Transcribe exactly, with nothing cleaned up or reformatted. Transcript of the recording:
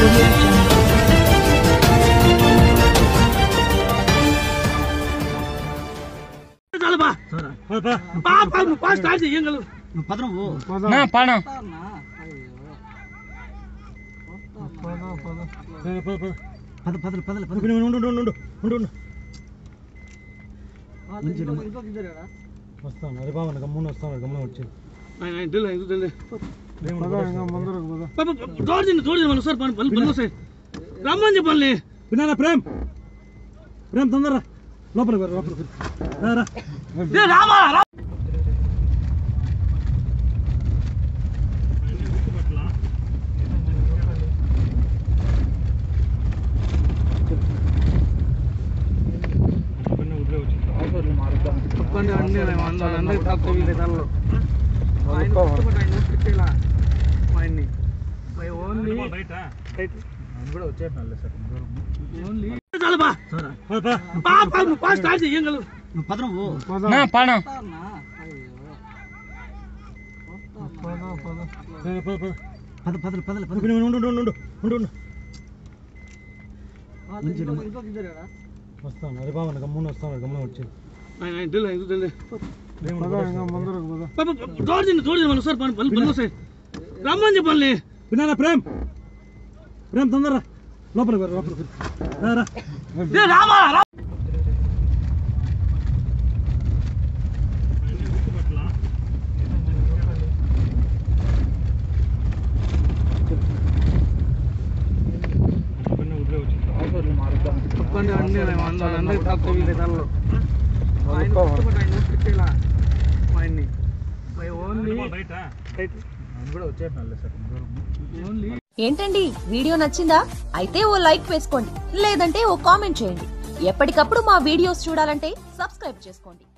వస్తాను అరే బాబు గమ్మున వస్తాను గమ్మున వచ్చి రమ్మని చెప్పండి వినాలా ప్రేమ్ ప్రేమ్ తొందరరా లోపలికి లోపలికి వస్తాను అరే బాబు గమ్మున వస్తాను గమ్మున వచ్చి రమ్మని చెప్పండి వినాలా ప్రేమ్ ప్రేమ్ తొందరరా లోపలికి లోపలికి ఏంటండి వీడియో నచ్చిందా? అయితే ఓ లైక్ వేసుకోండి, లేదంటే ఓ కామెంట్ చేయండి. ఎప్పటికప్పుడు మా వీడియోస్ చూడాలంటే సబ్స్క్రైబ్ చేసుకోండి.